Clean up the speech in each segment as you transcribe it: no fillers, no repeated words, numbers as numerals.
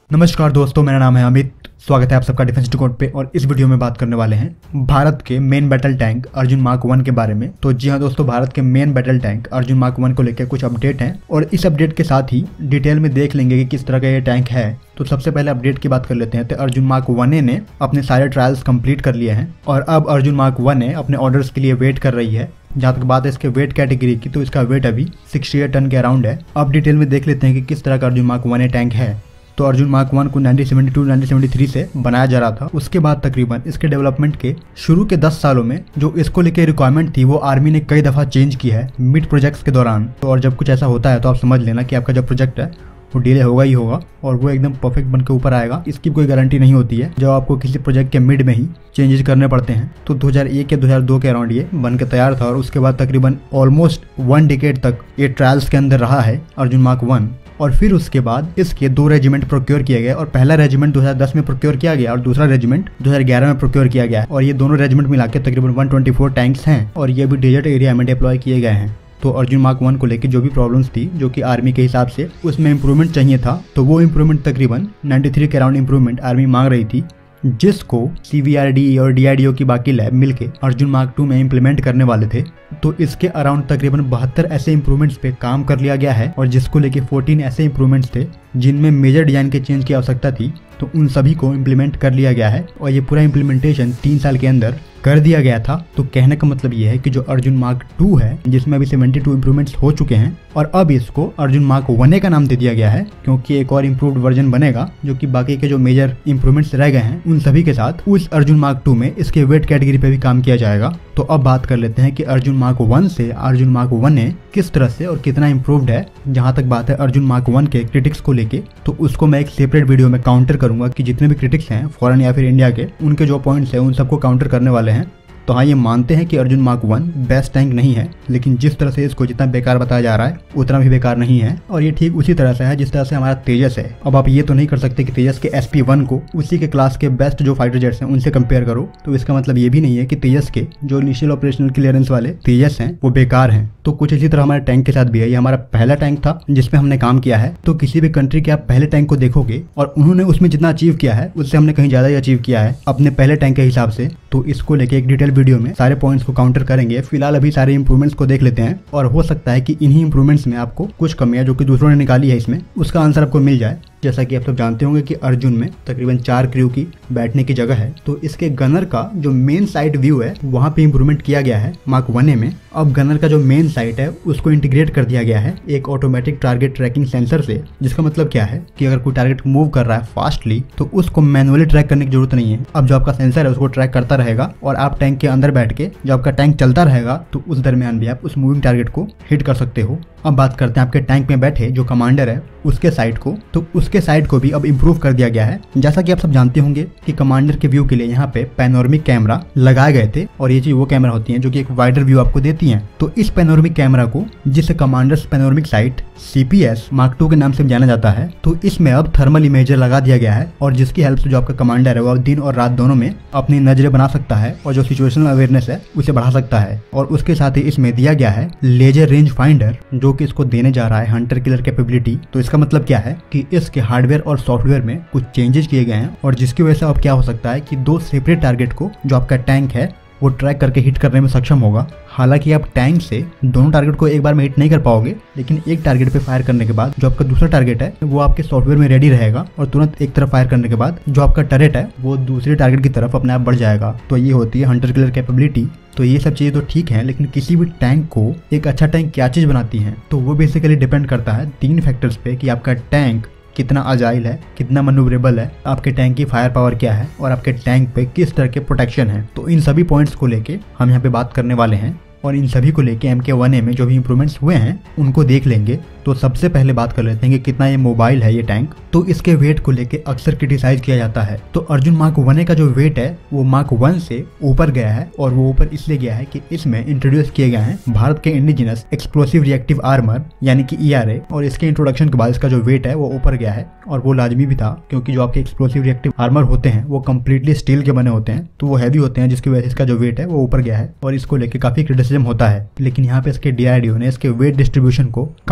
नमस्कार दोस्तों, मेरा नाम है अमित। स्वागत है आप सबका डिफेंस डिकोड पे। और इस वीडियो में बात करने वाले हैं भारत के main battle tank Arjun mark 1 के बारे में। तो जी हाँ दोस्तों, भारत के main battle tank Arjun mark 1 को लेकर कुछ अपडेट हैं और इस अपडेट के साथ ही डिटेल में देख लेंगे कि किस तरह का ये टैंक है। तो सबसे पहले अपडेट की बात कर लेते हैं। तो अर्जुन मार्क 1A ने अपने सारे ट्रायल्स कंप्लीट कर लिए हैं और अब अर्जुन मार्क 1A अपने ऑर्डर्स के लिए वेट कर रही है। जहाँ तक बात है इसके वेट कैटेगरी की, तो इसका वेट अभी 68 टन के अराउंड है। अब डिटेल में देख लेते हैं कि किस तरह का अर्जुन मार्क 1A टैंक है। तो अर्जुन मार्क 1 को 1972-1973 से बनाया जा रहा था। उसके बाद तकरीबन इसके डेवलपमेंट के शुरू के 10 सालों में जो इसको लेके रिक्वायरमेंट थी वो आर्मी ने कई दफ़ा चेंज की है मिड प्रोजेक्ट्स के दौरान। तो और जब कुछ ऐसा होता है तो आप समझ लेना कि आपका जो प्रोजेक्ट है वो डिले होगा ही होगा और वो एकदम परफेक्ट बन के ऊपर आएगा। इसकी कोई गारंटी नहीं होती है जब आपको किसी प्रोजेक्ट के मिड में ही चेंजेस करने पड़ते हैं। तो 2001 या 2002 के अराउंड ये बन के तैयार था और उसके बाद तकरीबन ऑलमोस्ट 1 डिकेड तक ये ट्रायल्स के अंदर रहा है अर्जुन मार्क 1। और फिर उसके बाद इसके 2 रेजिमेंट प्रोक्योर किए गए और पहला रेजिमेंट 2010 में प्रोक्योर किया गया और दूसरा रेजिमेंट 2011 में प्रोक्योर किया गया है। और ये दोनों रेजिमेंट मिला के तकरीबन 124 टैंक्स हैं और ये भी डेजर्ट एरिया में डिप्लॉय किए गए हैं। तो अर्जुन मार्क 1 को लेकर जो भी प्रॉब्लम्स थी जो कि आर्मी के हिसाब से उसमें इंप्रूवमेंट चाहिए था, तो वो इंप्रूवमेंट तकरीबन 93 के अराउंड इंप्रूवमेंट आर्मी मांग रही थी, जिसको CVRD और DRDO की बाकी लैब मिलके अर्जुन मार्क 2 में इम्प्लीमेंट करने वाले थे। तो इसके अराउंड तकरीबन 72 ऐसे इंप्रूवमेंट्स पे काम कर लिया गया है और जिसको लेके 14 ऐसे इंप्रूवमेंट्स थे जिनमें मेजर डिजाइन के चेंज की आवश्यकता थी, तो उन सभी को इम्प्लीमेंट कर लिया गया है और ये पूरा इम्प्लीमेंटेशन 3 साल के अंदर कर दिया गया था। तो कहने का मतलब ये है कि जो अर्जुन मार्क 2 है जिसमें अभी 72 इंप्रूवमेंट्स हो चुके हैं और अब इसको अर्जुन मार्क 1A का नाम दे दिया गया है क्योंकि एक और इम्प्रूव्ड वर्जन बनेगा जो कि बाकी के जो मेजर इंप्रूवमेंट्स रह गए हैं उन सभी के साथ उस अर्जुन मार्क 2 में इसके वेट कैटेगरी पे भी काम किया जाएगा। तो अब बात कर लेते हैं कि अर्जुन मार्क 1 से अर्जुन मार्क 1A किस तरह से और कितना इम्प्रूव्ड है। जहां तक बात है अर्जुन मार्क 1 के क्रिटिक्स को लेके, तो उसको मैं एक सेपरेट वीडियो में काउंटर करूंगा कि जितने भी क्रिटिक्स हैं फॉरेन या फिर इंडिया के, उनके जो पॉइंट्स हैं उन सबको काउंटर करने वाले हैं। तो हाँ, ये मानते हैं कि अर्जुन मार्क 1 बेस्ट टैंक नहीं है, लेकिन जिस तरह से इसको जितना बेकार बताया जा रहा है उतना भी बेकार नहीं है। और ये ठीक उसी तरह से है जिस तरह से हमारा तेजस है। अब आप ये तो नहीं कर सकते कि तेजस के SP1 को उसी के क्लास के बेस्ट जो फाइटर जेट्स हैं उनसे कंपेयर करो। तो इसका मतलब ये भी नहीं है कि तेजस के जो इनिशियल ऑपरेशनल क्लियरेंस वाले तेजस हैं वो बेकार हैं। तो कुछ इसी तरह हमारे टैंक के साथ भी है। ये हमारा पहला टैंक था जिसमें हमने काम किया है। तो किसी भी कंट्री के आप पहले टैंक को देखोगे और उन्होंने उसमें जितना अचीव किया है उससे हमने कहीं ज्यादा ही अचीव किया है अपने पहले टैंक के हिसाब से। तो इसको लेके एक डिटेल वीडियो में सारे पॉइंट्स को काउंटर करेंगे। फिलहाल अभी सारे इंप्रूवमेंट्स को देख लेते हैं और हो सकता है कि इन्हीं इंप्रूवमेंट्स में आपको कुछ कमियां जो कि दूसरों ने निकाली है इसमें उसका आंसर आपको मिल जाए। जैसा कि आप सब जानते होंगे कि अर्जुन में तकरीबन 4 क्रू की बैठने की जगह है। तो इसके गनर का जो मेन साइड व्यू है वहां पे इंप्रूवमेंट किया गया है मार्क 1A में। अब गनर का जो मेन साइट है उसको इंटीग्रेट कर दिया गया है एक ऑटोमेटिक टारगेट ट्रैकिंग सेंसर से, जिसका मतलब क्या है कि अगर कोई टारगेट मूव कर रहा है फास्टली तो उसको मैनुअली ट्रैक करने की जरूरत नहीं है। अब जो आपका सेंसर है उसको ट्रैक करता रहेगा और आप टैंक के अंदर बैठ के जब आपका टैंक चलता रहेगा तो उस दरमियान भी आप उस मूविंग टारगेट को हिट कर सकते हो। अब बात करते हैं आपके टैंक में बैठे जो कमांडर है उसके साइड को। तो उसके साइड को भी अब इम्प्रूव कर दिया गया है। जैसा कि आप सब जानते होंगे कि कमांडर के व्यू के लिए यहाँ पे पैनोरमिक कैमरा लगाए गए थे और ये चीज वो कैमरा होती है जो कि एक वाइडर व्यू आपको देती हैं। तो इस पैनोरमिक कैमरा को, जिसे commander's panoramic sight CPS mark 2 के नाम से जाना जाता है, तो इसमें अब थर्मल इमेजर लगा दिया गया है और जिसकी हेल्प से जो आपका कमांडर है वो दिन और रात दोनों में अपनी नजरें बना सकता है और जो सिचुएशनल अवेयरनेस है उसे बढ़ा सकता है। और उसके साथ ही इसमें दिया गया है लेजर रेंज फाइंडर जो कि इसको देने जा रहा है हंटर किलर कैपेबिलिटी। तो इसका मतलब क्या है कि इसके हार्डवेयर और सॉफ्टवेयर में कुछ चेंजेस किए गए हैं और जिसकी वजह से अब क्या हो सकता है कि 2 सेपरेट टारगेट को जो आपका टैंक है वो ट्रैक करके हिट करने में सक्षम होगा। हालांकि आप टैंक से दोनों टारगेट को एक बार में हिट नहीं कर पाओगे, लेकिन एक टारगेट पे फायर करने के बाद जो आपका दूसरा टारगेट है वो आपके सॉफ्टवेयर में रेडी रहेगा और तुरंत एक तरफ फायर करने के बाद जो आपका टरेट है वो दूसरे टारगेट की तरफ अपने आप बढ़ जाएगा। तो ये होती है हंटर किलर कैपेबिलिटी। तो ये सब चीजें तो ठीक है, लेकिन किसी भी टैंक को एक अच्छा टैंक क्या चीज बनाती है, तो वो बेसिकली डिपेंड करता है 3 फैक्टर्स पे कि आपका टैंक कितना अजाइल है, कितना मनूवरेबल है, आपके टैंक की फायर पावर क्या है और आपके टैंक पे किस तरह के प्रोटेक्शन है। तो इन सभी पॉइंट्स को लेके हम यहाँ पे बात करने वाले हैं और इन सभी को लेके MK1A में जो भी इंप्रूवमेंट्स हुए हैं उनको देख लेंगे। तो सबसे पहले बात कर लेते हैं कि कितना ये मोबाइल है ये टैंक। तो इसके वेट को लेके अक्सर क्रिटिसाइज किया जाता है। तो अर्जुन मार्क 1A का जो वेट है वो मार्क 1 से ऊपर गया है और वो ऊपर इसलिए गया है कि इसमें इंट्रोड्यूस किए गए हैं भारत के इंडिजिनस एक्सप्लोसिव रिएक्टिव आर्मर यानी कि ERA, और इसके इंट्रोडक्शन के बाद इसका जो वेट है वो ऊपर गया है। और वो लाजमी भी था क्योंकि जो आपके एक्सप्लोसिव रिएक्टिव आर्मर होते हैं वो कम्प्लीटली स्टील के बने होते हैं, तो वो हैवी होते हैं, जिसकी वजह से इसका जो वेट है वो ऊपर गया है और इसको लेके काफी क्रिटिसिज्म होता है। लेकिन यहाँ पे इसके DRDO ने इसके वेट डिस्ट्रीब्यूशन को काउंटर किया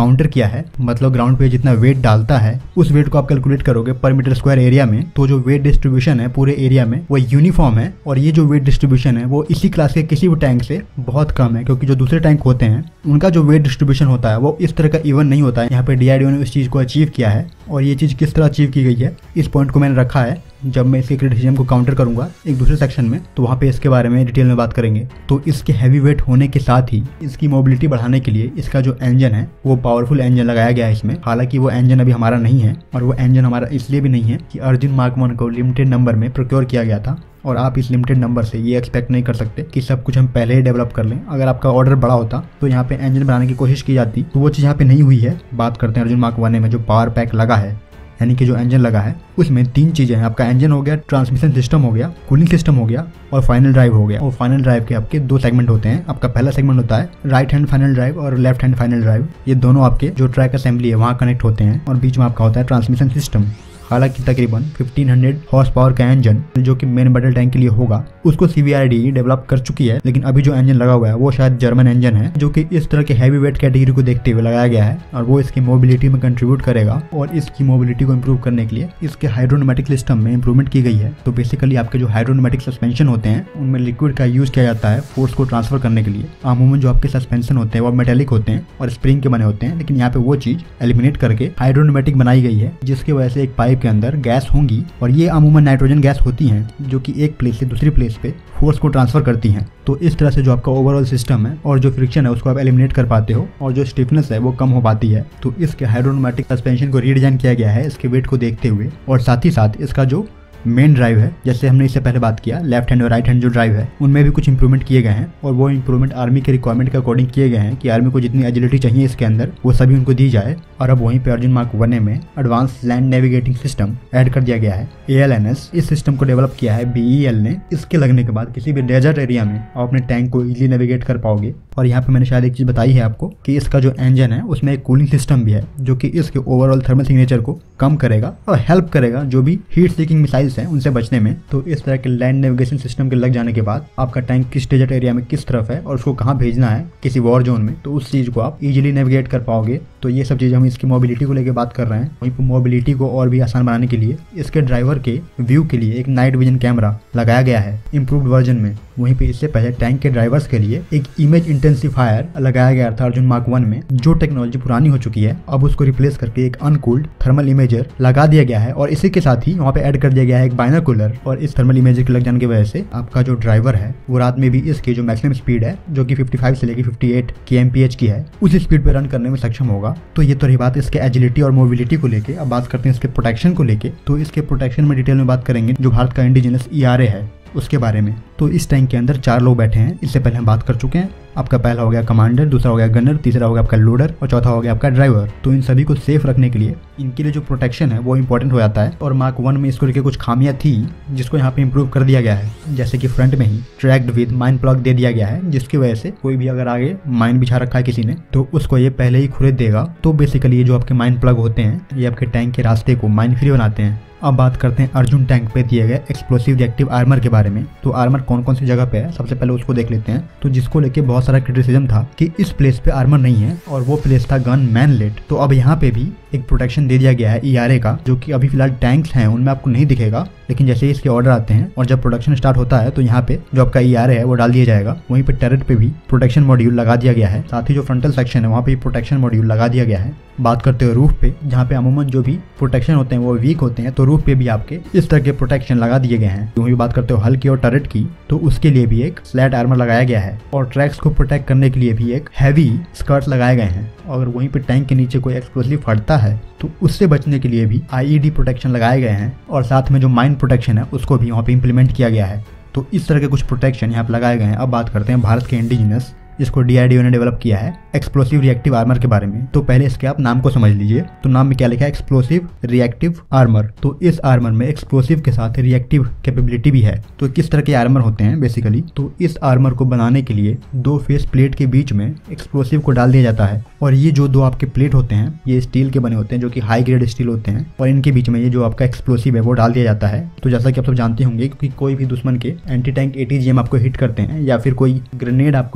किया है, मतलब ग्राउंड पे जितना वेट डालता है उस वेट को आप कैलकुलेट करोगे पर मीटर स्क्वायर एरिया में, तो जो वेट डिस्ट्रीब्यूशन है पूरे एरिया में वो यूनिफॉर्म है। और ये जो वेट डिस्ट्रीब्यूशन है वो इसी क्लास के किसी भी टैंक से बहुत कम है, क्योंकि जो दूसरे टैंक होते हैं उनका जो वेट डिस्ट्रीब्यूशन होता है वो इस तरह का इवन नहीं होता है। यहाँ पे DRDO ने इस चीज को अचीव किया है, और ये चीज किस तरह अचीव की गई है इस पॉइंट को मैंने रखा है। जब मैं इसके क्रिटिसिज्म को काउंटर करूंगा एक दूसरे सेक्शन में, तो वहाँ पे इसके बारे में डिटेल में बात करेंगे। तो इसके हैवी वेट होने के साथ ही इसकी मोबिलिटी बढ़ाने के लिए इसका जो इंजन है वो पावरफुल इंजन लगाया गया है इसमें। हालांकि वो इंजन अभी हमारा नहीं है, और वो इंजन हमारा इसलिए भी नहीं है कि अर्जुन मार्क 1 को लिमिटेड नंबर में प्रोक्योर किया गया था, और आप इस लिमिटेड नंबर से ये एक्सपेक्ट नहीं कर सकते कि सब कुछ हम पहले ही डेवलप कर लें। अगर आपका ऑर्डर बड़ा होता तो यहाँ पे इंजन बनाने की कोशिश की जाती, तो वो चीज़ यहाँ पे नहीं हुई है। बात करते हैं अर्जुन मार्क 1 में जो पावर पैक लगा है, यानी कि जो इंजन लगा है उसमें 3 चीज़ें हैं। आपका इंजन हो गया, ट्रांसमिशन सिस्टम हो गया, कूलिंग सिस्टम हो गया, और फाइनल ड्राइव हो गया। और फाइनल ड्राइव के आपके 2 सेगमेंट होते हैं। आपका पहला सेगमेंट होता है राइट हैंड फाइनल ड्राइव और लेफ्ट हैंड फाइनल ड्राइव। ये दोनों आपके जो ट्रैक असेंबली है वहाँ कनेक्ट होते हैं, और बीच में आपका होता है ट्रांसमिशन सिस्टम। हालांकि तकरीबन 1500 हॉर्स पावर का इंजन जो कि मेन बैटल टैंक के लिए होगा उसको CBRD डेवलप कर चुकी है, लेकिन अभी जो इंजन लगा हुआ है वो शायद जर्मन इंजन है, जो कि इस तरह के हैवी वेट कैटेगरी को देखते हुए लगाया गया है, और वो इसकी मोबिलिटी में कंट्रीब्यूट करेगा। और इसकी मोबिलिटी को इम्प्रूव करने के लिए इसके हाइड्रोनोमेटिक सिस्टम में इंप्रूवमेंट की गई है। तो बेसिकली आपके जो हाइड्रोनोमेटिक सस्पेंशन होते हैं उनमें लिक्विड का यूज किया जाता है फोर्स को ट्रांसफर करने के लिए। अमूमन जो आपके सस्पेंशन होते हैं वो मेटेलिक होते हैं और स्प्रिंग के बने होते हैं, लेकिन यहाँ पे वो चीज एलिमिनेट करके हाइड्रोनोमेटिक बनाई गई है, जिसकी वजह से एक पाइप के अंदर गैस होंगी, और ये अमूमन नाइट्रोजन गैस होती हैं जो कि एक प्लेस से दूसरी प्लेस पे फोर्स को ट्रांसफर करती हैं। तो इस तरह से जो आपका ओवरऑल सिस्टम है और जो फ्रिक्शन है उसको आप एलिमिनेट कर पाते हो, और जो स्टिफनेस है वो कम हो पाती है। तो इसके हाइड्रोनोमेटिक सस्पेंशन को रीडिजाइन किया गया है इसके वेट को देखते हुए, और साथ ही साथ इसका जो मेन ड्राइव है, जैसे हमने इससे पहले बात किया लेफ्ट हैंड और राइट हैंड जो ड्राइव है उनमें भी कुछ इंप्रूवमेंट किए गए हैं, और वो इंप्रूवमेंट आर्मी के रिक्वायरमेंट के अकॉर्डिंग किए गए हैं कि आर्मी को जितनी एजिलिटी चाहिए इसके अंदर वो सभी उनको दी जाए। और अब वहीं पे अर्जुन मार्क 1 में advance land navigating system add कर दिया गया है, ALNS। इस सिस्टम को डेवलप किया है BEL ने। इसके लगने के बाद किसी भी डेजर्ट एरिया में आप अपने टैंक को इजीली नेविगेट कर पाओगे। और यहाँ पे मैंने शायद एक चीज बताई है आपको कि इसका जो इंजन है उसमें एक कूलिंग सिस्टम भी है, जो कि इसके ओवरऑल थर्मल सिग्नेचर को कम करेगा और हेल्प करेगा जो भी हीट सीकिंग मिसाइल्स हैं उनसे बचने में। तो इस तरह के लैंड नेविगेशन सिस्टम के लग जाने के बाद आपका टैंक किस डेजर्ट एरिया में किस तरफ है और उसको कहाँ भेजना है किसी वॉर जोन में, तो उस चीज को आप इजीली नेविगेट कर पाओगे। तो ये सब चीज़ हम इसकी मोबिलिटी को लेकर बात कर रहे हैं। वहीं पर मोबिलिटी को और भी आसान बनाने के लिए इसके ड्राइवर के व्यू के लिए एक नाइट विजन कैमरा लगाया गया है इम्प्रूव्ड वर्जन में। वहीं पे इससे पहले टैंक के ड्राइवर्स के लिए एक इमेज इंटेंसिफायर लगाया गया था अर्जुन मार्क 1 में, जो टेक्नोलॉजी पुरानी हो चुकी है। अब उसको रिप्लेस करके एक अनकूल्ड थर्मल इमेजर लगा दिया गया है, और इसी के साथ ही वहाँ पे ऐड कर दिया गया है एक बाइनोकुलर। और इस थर्मल इमेजर के लग जाने की वजह से आपका जो ड्राइवर है वो रात में भी इसकी जो मैक्सिमम स्पीड है जो कि 55 से लेकर 58 kmph की है उस स्पीड पे रन करने में सक्षम होगा। तो ये तो रही बात इसके एजिलिटी और मोबिलिटी को लेके। अब बात करते हैं इसके प्रोटेक्शन को लेके। तो इसके प्रोटेक्शन में डिटेल में बात करेंगे जो भारत का इंडिजिनस ERA है उसके बारे में। तो इस टैंक के अंदर 4 लोग बैठे हैं, इससे पहले हम बात कर चुके हैं। आपका पहला हो गया कमांडर, दूसरा हो गया गनर, तीसरा हो गया आपका लोडर, और चौथा हो गया आपका ड्राइवर। तो इन सभी को सेफ रखने के लिए इनके लिए जो प्रोटेक्शन है वो इंपॉर्टेंट हो जाता है। और मार्क 1 में इसको लेकर कुछ खामियां थी जिसको यहाँ पे इंप्रूव कर दिया गया है। जैसे कि फ्रंट में ही ट्रैक्ड विद माइन प्लग दे दिया गया है, जिसकी वजह से कोई भी अगर आगे माइन बिछा रखा है किसी ने तो उसको ये पहले ही खुरेद देगा। तो बेसिकली ये जो आपके माइन प्लग होते हैं ये आपके टैंक के रास्ते को माइन फ्री बनाते हैं। अब बात करते हैं अर्जुन टैंक पे दिए गए एक्सप्लोसिव रिएक्टिव आर्मर के बारे में। तो आर्मर कौन कौन सी जगह पे है सबसे पहले उसको देख लेते हैं। तो जिसको लेके बहुत सारा क्रिटिसिज्म था कि इस प्लेस पे आर्मर नहीं है, और वो प्लेस था गन मैनलेट। तो अब यहाँ पे भी एक प्रोटेक्शन दे दिया गया है ERA का, जो कि अभी फिलहाल टैंक्स हैं उनमें आपको नहीं दिखेगा, लेकिन जैसे ही इसके ऑर्डर आते हैं और जब प्रोडक्शन स्टार्ट होता है तो यहाँ पे जो आपका ERA है वो डाल दिया जाएगा। वहीं पे टर्रेट पे भी प्रोटेक्शन मॉड्यूल लगा दिया गया है, साथ ही जो फ्रंटल सेक्शन है वहाँ पे प्रोटेक्शन मॉड्यूल लगा दिया गया है। बात करते हो रूफ पे, जहाँ पे अमूमन जो भी प्रोटेक्शन होते हैं वो वीक होते हैं, तो रूफ पे भी आपके इस तरह के प्रोटेक्शन लगा दिए गए हैं। वहीं बात करते हो हल की और टर्रेट की, तो उसके लिए भी एक स्लैट आर्मर लगाया गया है, और ट्रैक्स को प्रोटेक्ट करने के लिए भी एक हैवी स्कर्ट लगाए गए हैं। अगर वहीं पे टैंक के नीचे कोई एक्सप्लोसिव फटता है तो उससे बचने के लिए भी IED प्रोटेक्शन लगाए गए हैं, और साथ में जो माइन प्रोटेक्शन है उसको भी यहाँ पे इम्प्लीमेंट किया गया है। तो इस तरह के कुछ प्रोटेक्शन यहाँ पे लगाए गए हैं। अब बात करते हैं भारत के इंडिजिनस जिसको DRDO ने डेवलप किया है एक्सप्लोसिव रिएक्टिव आर्मर के बारे में। तो पहले इसके आप नाम को समझ लीजिए। तो नाम में क्या लिखा है, एक्सप्लोसिव रिएक्टिव आर्मर। तो इस आर्मर में एक्सप्लोसिव के साथ रिएक्टिव कैपेबिलिटी भी है। तो किस तरह के आर्मर होते हैं बेसिकली, तो इस आर्मर को बनाने के लिए 2 फेस प्लेट के बीच में एक्सप्लोसिव को डाल दिया जाता है, और ये जो 2 आपके प्लेट होते हैं ये स्टील के बने होते हैं जो कि हाई ग्रेड स्टील होते हैं, और इनके बीच में ये जो आपका एक्सप्लोसिव है वो डाल दिया जाता है। तो जैसा कि आप सब जानते होंगे, क्योंकि कोई भी दुश्मन के एंटी टैंक ATGM आपको हिट करते हैं या फिर कोई ग्रेनेड आपको हिट करता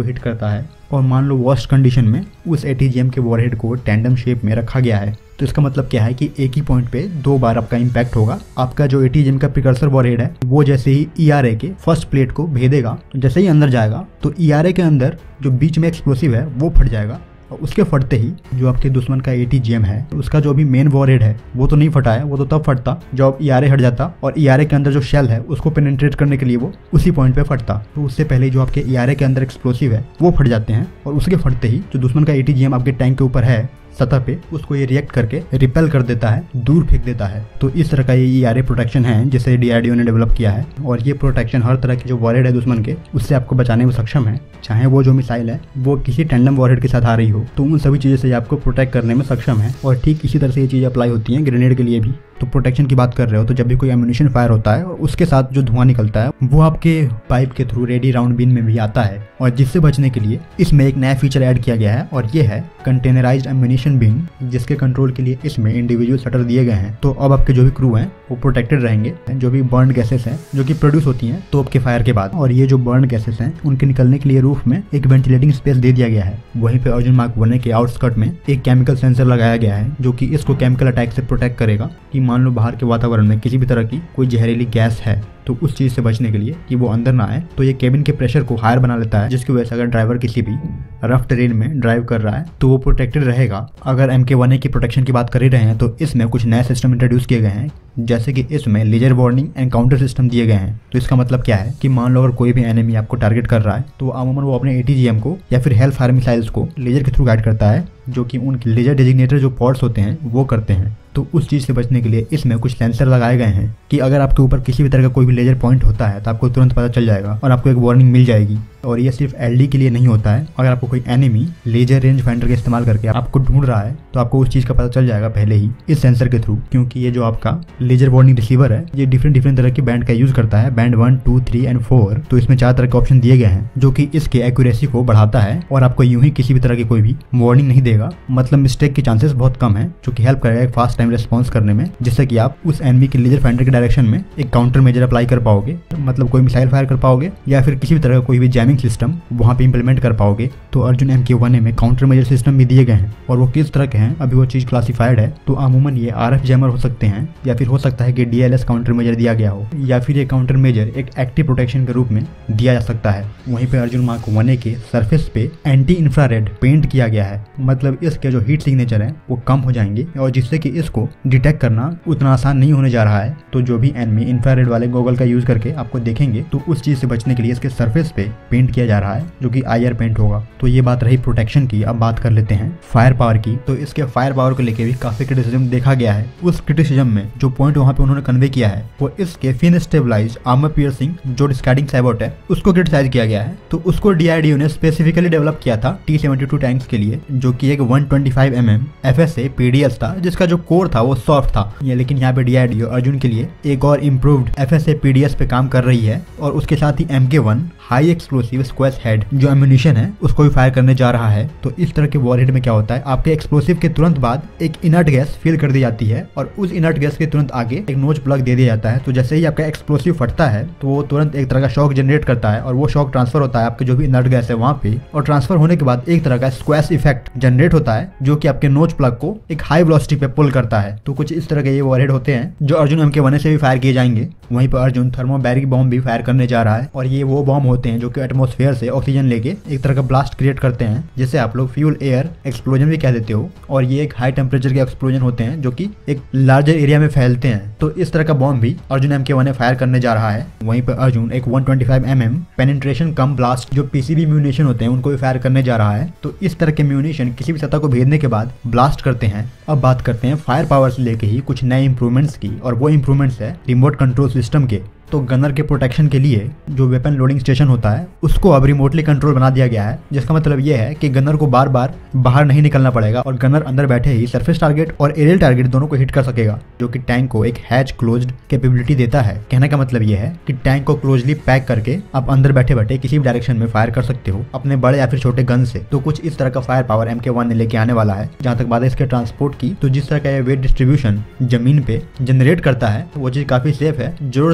होता है और मान लो वर्स्ट कंडीशन में उस ATGM के वॉरहेड को टैंडम शेप में रखा गया है, तो इसका मतलब क्या है कि एक ही पॉइंट पे 2 बार आपका इम्पैक्ट होगा। आपका जो ATGM का प्रिकर्सर वॉरहेड है वो जैसे ही ERA के फर्स्ट प्लेट को भेदेगा, तो जैसे ही अंदर जाएगा तो ERA के अंदर जो बीच में एक्सप्लोसिव है वो फट जाएगा और उसके फटते ही जो आपके दुश्मन का ATGM है उसका जो अभी मेन वॉरहेड है वो तो नहीं फटा है, वो तो तब फटता जब ERA हट जाता और ERA के अंदर जो शेल है उसको पेनिट्रेट करने के लिए वो उसी पॉइंट पे फटता। तो उससे पहले जो आपके ERA के अंदर एक्सप्लोसिव है वो फट जाते हैं और उसके फटते ही जो दुश्मन का ATGM आपके टैंक के ऊपर है सतह पे, उसको ये रिएक्ट करके रिपेल कर देता है, दूर फेंक देता है। तो इस तरह का ये ERA प्रोटेक्शन है जिसे DRDO ने डेवलप किया है और ये प्रोटेक्शन हर तरह के जो वॉरहेड है दुश्मन के उससे आपको बचाने में सक्षम है। चाहे वो जो मिसाइल है वो किसी टैंडम वॉरहेड के साथ आ रही हो तो उन सभी चीज़ों से आपको प्रोटेक्ट करने में सक्षम है। और ठीक इसी तरह से ये चीज़ अप्लाई होती है ग्रेनेड के लिए भी। तो प्रोटेक्शन की बात कर रहे हो तो जब भी कोई एम्यूनिशन फायर होता है और उसके साथ जो धुआं निकलता है वो आपके पाइप के थ्रू रेडी राउंड बिन में भी आता है, और जिससे बचने के लिए इसमें एक नया फीचर ऐड किया गया है और ये है कंटेनराइज्ड एम्यूनिशन बिन, जिसके कंट्रोल के लिए इसमें इंडिविजुअल शटर दिए गए हैं। तो अब आपके जो भी क्रू हैं वो प्रोटेक्टेड रहेंगे। जो भी बर्न गैसेस हैं जो कि प्रोड्यूस होती हैं तोप के फायर के बाद, और ये जो बर्न गैसेस हैं उनके निकलने के लिए रूफ में एक वेंटिलेटिंग स्पेस दे दिया गया है। वहीं पे अर्जुन मार्क 1 के आउटस्कर्ट में एक केमिकल सेंसर लगाया गया है जो कि इसको केमिकल अटैक से प्रोटेक्ट करेगा कि मान लो बाहर के वातावरण में किसी भी तरह की कोई जहरीली गैस है तो उस चीज़ से बचने के लिए कि वो अंदर ना आए, तो ये केबिन के प्रेशर को हायर बना लेता है, जिसकी वजह से अगर ड्राइवर किसी भी रफ टेरेन में ड्राइव कर रहा है तो वो प्रोटेक्टेड रहेगा। अगर MK1A की प्रोटेक्शन की बात कर ही रहे हैं तो इसमें कुछ नए सिस्टम इंट्रोड्यूस किए गए हैं, जैसे कि इसमें laser warning and counter system दिए गए हैं। तो इसका मतलब क्या है कि मान लो अगर कोई भी एनिमी आपको टारगेट कर रहा है तो अमूमन वो अपने ATGM को या फिर हेल फायर मिसाइल्स को लेजर के थ्रू गाइड करता है, जो कि उनके लेजर डेजिग्नेटर जो पॉड्स होते हैं वो करते हैं। तो उस चीज़ से बचने के लिए इसमें कुछ सेंसर लगाए गए हैं कि अगर आपके ऊपर किसी भी तरह का कोई भी लेजर पॉइंट होता है तो आपको तुरंत पता चल जाएगा और आपको एक वार्निंग मिल जाएगी। और ये सिर्फ LD के लिए नहीं होता है, अगर आपको कोई एनिमी लेजर रेंज फाइंडर का इस्तेमाल करके आपको ढूंढ रहा है तो आपको उस चीज़ का पता चल जाएगा पहले ही इस सेंसर के थ्रू, क्योंकि ये जो आपका लेजर वार्निंग रिसीवर है ये डिफरेंट तरह की बैंड का यूज करता है, बैंड 1, 2, 3 एंड 4। तो इसमें 4 तरह के ऑप्शन दिए गए हैं जो कि इसके एक्यूरेसी को बढ़ाता है और आपको यूं ही किसी भी तरह की कोई भी वार्निंग नहीं देगा, मतलब मिस्टेक के चांसेस बहुत कम है, जो कि हेल्प करेगा एक फास्ट टाइम रिस्पॉन्स करने में, जिससे कि आप उस एनिमी के लेजर फाइंडर के डायरेक्शन में एक काउंटर मेजर अप्लाई कर पाओगे, मतलब कोई मिसाइल फायर कर पाओगे या फिर किसी भी तरह का कोई भी जैमिंग सिस्टम वहाँ पे इंप्लीमेंट कर पाओगे। तो अर्जुन MK1A में काउंटर मेजर सिस्टम भी दिए गए हैं और वो किस तरह के हैं अभी वो चीज़ क्लासिफाइड है। तो अमूमन ये RF जैमर हो सकते हैं या फिर हो सकता है कि DLS काउंटर मेजर दिया गया हो, या फिर ये काउंटर मेजर एक एक्टिव प्रोटेक्शन के रूप में दिया जा सकता है। वहीं पे अर्जुन मार्क 1A के सरफेस पे एंटी इंफ्रारेड पेंट किया गया है, मतलब इसके जो हीट सिग्नेचर है वो कम हो जाएंगे और जिससे कि इसको डिटेक्ट करना उतना आसान नहीं होने जा रहा है। तो जो भी एनिमी इंफ्रारेड वाले गॉगल का यूज करके आपको देखेंगे तो उस चीज से बचने के लिए इसके सरफेस पे पेंट किया जा रहा है जो कि IR पेंट होगा। तो ये बात रही प्रोटेक्शन की। अब बात कर लेते हैं फायर पावर की। तो इसके फायर पावर को लेकर भी काफी क्रिटिसिज्म देखा गया है। उस क्रिटिसिज्म में जो पॉइंट वहाँ पे उन्होंने कन्वे किया है वो इसके फिन स्टेबलाइज्ड आर्मर पियर्सिंग जो डिस्कार्डिंग सैबॉट है उसको क्रिटिसाइज किया गया है। तो उसको DRDO ने स्पेसिफिकली डेवलप किया था T-72 टैंक्स के लिए, जो कि एक 125 mm FSA PDS था जिसका जो कोर था वो सॉफ्ट था। लेकिन यहाँ पे DRDO अर्जुन के लिए एक और इम्प्रूव्ड FSA PDS पे काम कर रही है और उसके साथ ही MK1 high explosive squash head जो एम्यूनिशन है उसको भी फायर करने जा रहा है। तो इस तरह के वॉरहेड में क्या होता है, आपके एक्सप्लोसिव के तुरंत बाद एक इनर्ट गैस फिल कर दी जाती है और उस इनर्ट गैस के तुरंत आगे एक नोच प्लग दे दिया जाता है। तो जैसे ही आपका एक्सप्लोसिव फटता है तो वो तुरंत एक तरह का शॉक जनरेट करता है और वो शॉक ट्रांसफर होता है आपके जो भी इनर्ट गैस है वहाँ पे, और ट्रांसफर होने के बाद एक तरह का स्क्वैश इफेक्ट जनरेट होता है जो कि आपके नोच प्लग को एक हाई वेलोसिटी पे पुल करता है। तो कुछ इस तरह के ये वॉरहेड होते हैं जो अर्जुन MK1A से भी फायर किए जाएंगे। वहीं पर अर्जुन थर्मोबैरिक बॉम्ब भी फायर करने जा रहा है और ये वो बॉम्ब होते हैं जो कि एटमॉस्फेयर से ऑक्सीजन लेके एक तरह का ब्लास्ट क्रिएट करते हैं, जिसे आप लोग फ्यूल एयर एक्सप्लोजन भी कह देते हो। और ये एक हाई टेम्परेचर के एक्सप्लोजन होते हैं जो कि एक लार्जर एरिया में फैलते हैं। तो इस तरह का बॉम्ब भी अर्जुन MK1A फायर करने जा रहा है। वहीं पर अर्जुन एक 125 mm पेनिट्रेशन कम ब्लास्ट जो PCB म्यूनिशन होते हैं उनको भी फायर करने जा रहा है। तो इस तरह के म्यूनिशन किसी भी सतह को भेदने के बाद ब्लास्ट करते हैं। अब बात करते हैं फायर पावर से लेके ही कुछ नए इंप्रूवमेंट्स की, और वो इंप्रूवमेंट्स है रिमोट कंट्रोल सिस्टम के। तो गनर के प्रोटेक्शन के लिए जो वेपन लोडिंग स्टेशन होता है उसको अब रिमोटली कंट्रोल बना दिया गया है, जिसका मतलब ये है कि गनर को बार बार बाहर नहीं निकलना पड़ेगा और गनर अंदर बैठे ही सरफेस टारगेट और एरियल टारगेट दोनों को हिट कर सकेगा, जो कि टैंक को एक हैच क्लोज्ड कैपेबिलिटी देता है। कहने का मतलब ये है कि टैंक को क्लोजली पैक करके आप अंदर बैठे बैठे किसी भी डायरेक्शन में फायर कर सकते हो अपने बड़े या फिर छोटे गन से। तो कुछ इस तरह का फायर पावर MK1 लेके आने वाला है। जहाँ तक बात है इसके ट्रांसपोर्ट की, तो जिस तरह का ये वेट डिस्ट्रीब्यूशन जमीन पे जनरेट करता है वो चीज काफी सेफ है। जरूरत आपको ये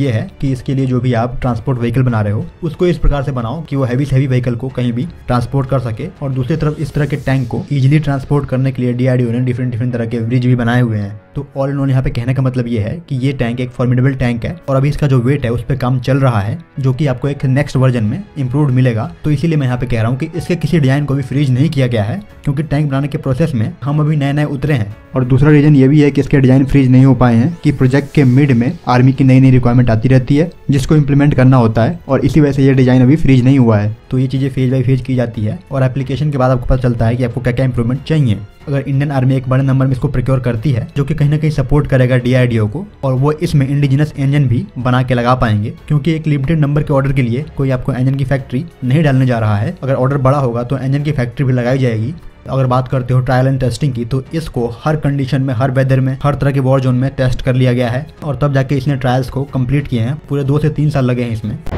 ये है कि इसके लिए जो भी आप ट्रांसपोर्ट व्हीकल बना रहे हो उसको इस प्रकार से बनाओ कि वो हैवी से हैवी व्हीकल को कहीं भी ट्रांसपोर्ट कर सके। और दूसरी तरफ इस तरह के टैंक को इजीली ट्रांसपोर्ट करने के लिए डीआरडीओ ने डिफरेंट तरह के ब्रिज भी बनाए हुए हैं। तो ऑल इन ऑल यहाँ पे कहने का मतलब ये है कि ये टैंक एक फॉर्मिडेबल टैंक है और अभी इसका जो वेट है उस पर काम चल रहा है, जो कि आपको एक नेक्स्ट वर्जन में इंप्रूव्ड मिलेगा। तो इसीलिए मैं यहाँ पे कह रहा हूँ कि इसके किसी डिजाइन को भी फ्रीज नहीं किया गया है, क्योंकि टैंक बनाने के प्रोसेस में हम अभी नए उतरे हैं। और दूसरा रीजन ये भी है कि इसके डिजाइन फ्रीज नहीं हो पाए हैं कि प्रोजेक्ट के मिड में आर्मी की नई रिक्वायरमेंट आती रहती है जिसको इम्प्लीमेंट करना होता है, और इसी वजह से ये डिजाइन अभी फ्रीज नहीं हुआ है। तो ये चीजें फेज बाई फेज की जाती है और एप्लीकेशन के बाद आपको पता चलता है कि आपको क्या क्या इंप्रूवमेंट चाहिए। अगर इंडियन आर्मी एक बड़े नंबर में इसको प्रोक्योर करती है, जो कि कहीं ना कहीं सपोर्ट करेगा डीआरडीओ को, और वो इसमें इंडिजिनस इंजन भी बना के लगा पाएंगे, क्योंकि एक लिमिटेड नंबर के ऑर्डर के लिए कोई आपको इंजन की फैक्ट्री नहीं डालने जा रहा है। अगर ऑर्डर बड़ा होगा तो इंजन की फैक्ट्री भी लगाई जाएगी। अगर बात करते हो ट्रायल एंड टेस्टिंग की, तो इसको हर कंडीशन में, हर वेदर में, हर तरह के वॉर जोन में टेस्ट कर लिया गया है और तब जाके इसने ट्रायल्स को कंप्लीट किए हैं। पूरे 2 से 3 साल लगे हैं इसमें।